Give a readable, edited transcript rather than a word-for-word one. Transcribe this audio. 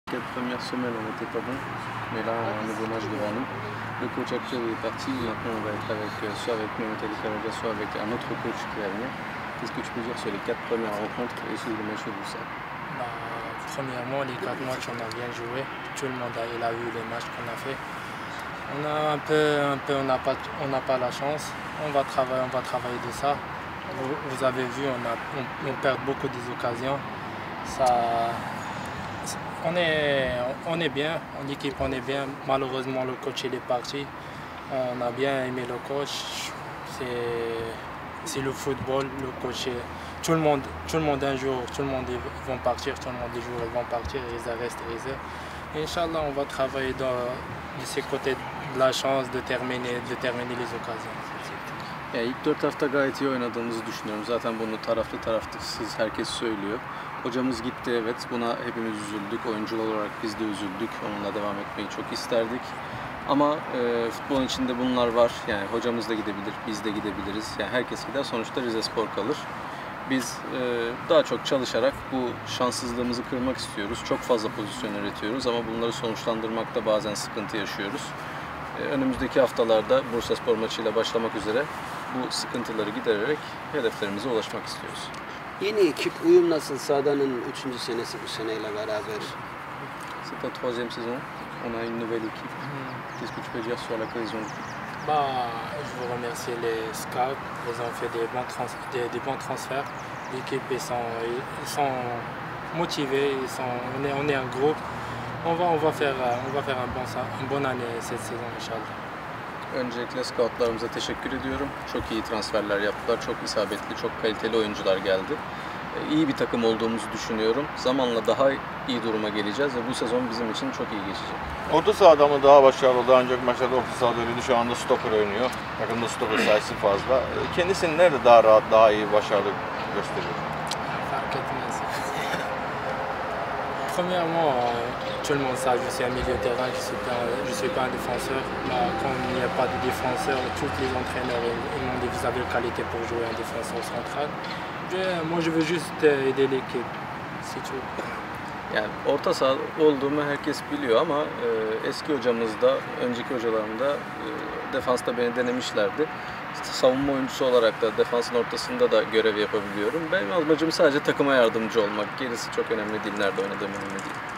Les premières semaines, on n'était pas bon, mais là, on a un nouveau match devant nous. Le coach actuel est parti, maintenant on va être avec, soit avec Mehmet Karaca, soit avec un autre coach qui va venir. Qu'est-ce que tu peux dire sur les 4 premières rencontres et sur le match de ça? Premièrement, les 4 matchs, on a bien joué. Tout le monde a vu les matchs qu'on a fait. On n'a pas la chance. On va travailler de ça. Vous avez vu, on perd beaucoup des occasions. On est bien, en équipe on est bien. Malheureusement le coach il est parti. On a bien aimé le coach. C'est le football, le coach. Tout le monde un jour, tout le monde vont partir, tout le monde des jours ils vont partir, ils restent et Inch'Allah on va travailler de ces côtés de la chance de terminer les occasions. Yani ilk 4 hafta gayet iyi oynadığımızı düşünüyorum. Zaten bunu tarafsız herkes söylüyor. Hocamız gitti, evet, buna hepimiz üzüldük. Oyuncular olarak biz de üzüldük. Onunla devam etmeyi çok isterdik. Ama futbolun içinde bunlar var. Yani hocamız da gidebilir, biz de gidebiliriz. Yani herkes gider. Sonuçta Rizespor kalır. Biz daha çok çalışarak bu şanssızlığımızı kırmak istiyoruz. Çok fazla pozisyon üretiyoruz ama bunları sonuçlandırmakta bazen sıkıntı yaşıyoruz. Önümüzdeki haftalarda Bursaspor maçıyla başlamak üzere bu sıkıntıları gidererek hedeflerimize ulaşmak istiyoruz. Yeni ekip, uyum nasıl? Sadan'ın 3. senesi bu seneyle beraber. C'est la 3e saison. On a une nouvelle équipe. Qu'est-ce que tu peux dire sur la cohésion d'équipe? Je veux remercier les scouts. Ils ont fait des bons transferts. L'équipe ils sont motivés. On est un groupe. On va faire une bonne année cette saison inşallah. Öncelikle scoutlarımıza teşekkür ediyorum. Çok iyi transferler yaptılar. Çok isabetli, çok kaliteli oyuncular geldi. İyi bir takım olduğumuzu düşünüyorum. Zamanla daha iyi duruma geleceğiz ve bu sezon bizim için çok iyi geçecek. Orta sahada mı daha başarılı? Daha önceki maçlarda orta sahada öyleydi. Şu anda stoper oynuyor. Takımda stoper sayısı fazla. Kendisini nerede daha rahat, daha iyi, başarılı gösteriyor? Fark etmez. Premièrement, tout le monde sait que je suis un milieu de terrain, je ne suis pas un défenseur. Quand il n'y a pas de défenseur, tous les entraîneurs m'ont dit que vous avez la qualité pour jouer un défenseur central. Moi je veux juste aider l'équipe, c'est tout. Yani orta saha olduğumu herkes biliyor ama eski hocamız da, önceki hocalarım da defansta beni denemişlerdi. Savunma oyuncusu olarak da defansın ortasında da görev yapabiliyorum. Benim amacım sadece takıma yardımcı olmak. Gerisi çok önemli değil, nerede oynadığım önemli değil.